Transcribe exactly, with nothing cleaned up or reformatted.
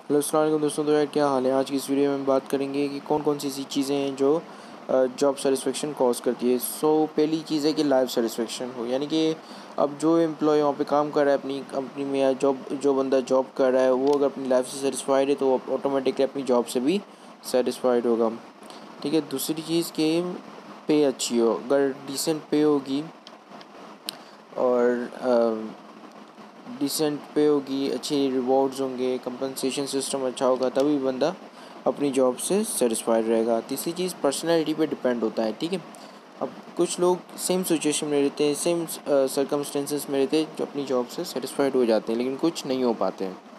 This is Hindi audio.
हेलो अस्सलाम वालेकुम दोस्तों। तो यार क्या हाल है। आज की इस वीडियो में हम बात करेंगे कि कौन कौन सी ऐसी चीज़ें हैं जो जॉब सेटिस्फेक्शन कॉज करती है। सो पहली चीज़ है कि लाइफ सेटिस्फेक्शन हो, यानी कि अब जो एम्प्लॉय वहाँ पे काम कर रहा है अपनी कंपनी में, या जॉब जो बंदा जॉब कर रहा है वो अगर अपनी लाइफ से सेटिस्फाइड है तो वो ऑटोमेटिकली अपनी जॉब से भी सेटिस्फाइड होगा। ठीक है। दूसरी चीज़ कि पे अच्छी हो, अगर डिसेंट पे होगी और डिसेंट पे होगी, अच्छे रिवॉर्ड्स होंगे, कंपनसेशन सिस्टम अच्छा होगा, तभी बंदा अपनी जॉब से सेटिस्फाइड रहेगा। तीसरी चीज़ पर्सनैलिटी पे डिपेंड होता है। ठीक है। अब कुछ लोग सेम सिचुएशन में रहते हैं, सेम सर्कमस्टेंसेस में रहते हैं, जो अपनी जॉब से सेटिस्फाइड हो जाते हैं, लेकिन कुछ नहीं हो पाते हैं।